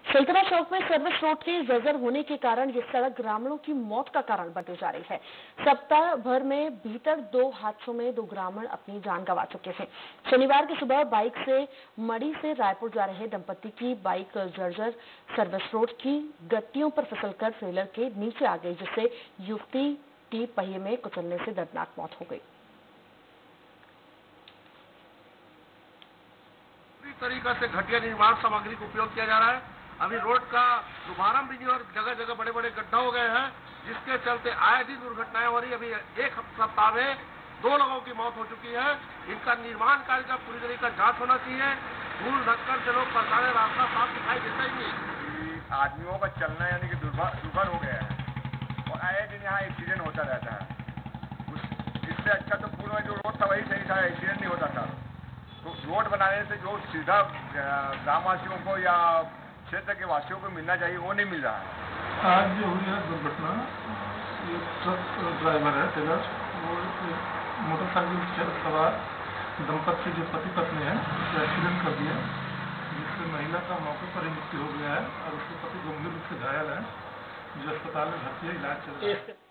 सल्तनत चौक में service road के जर्जर होने के कारण ये सड़क ग्रामीणों की मौत का कारण बनती जा रही है। सप्ताह भर में भीतर 2 हादसों में 2 ग्रामीण अपनी जान गंवा चुके हैं। शनिवार की सुबह बाइक से मड़ी से रायपुर जा रहे दंपति की बाइक जर्जर सर्विस रोड की गट्टियों पर फिसलकर ट्रेलर के नीचे आ गई, जिससे युवती की पहिए में कुचलने से दर्दनाक मौत हो गई। पूरी तरीका से घटिया निर्माण सामग्री का उपयोग किया जा रहा है। अभी रोड का शुभारंभ भी नहीं और जगह जगह बड़े बड़े गड्ढा हो गए हैं, जिसके चलते आए दिन दुर्घटनाएं हो रही। अभी एक सप्ताह में 2 लोगों की मौत हो चुकी है। इनका निर्माण कार्य का पूरी तरीके का जांच होना चाहिए। धूल धक्कर से लोग परेशान है, रास्ता साफ दिखाई देता ही नहीं। आदमियों का चलना यानी कि दुर्भर हो गया है और आए दिन यहाँ एक्सीडेंट होता रहता है। इससे अच्छा तो पूर्व में जो रोड था वही सही था, एक्सीडेंट नहीं होता था। तो रोड बनाने से जो सीधा ग्रामवासियों को या क्षेत्र के वासियों को मिलना चाहिए वो नहीं मिल रहा है। आज जो हुई है दुर्घटना, एक ट्रक ड्राइवर है टेलर, वो मोटरसाइकिल से सवार दंपत्ति जो पति पत्नी है उसका एक्सीडेंट कर दिया, जिससे महिला का मौके पर ही मृत्यु हो गया है और उसके पति गंभीर रूप से घायल है, जो अस्पताल में भर्ती है, इलाज चल रहा है।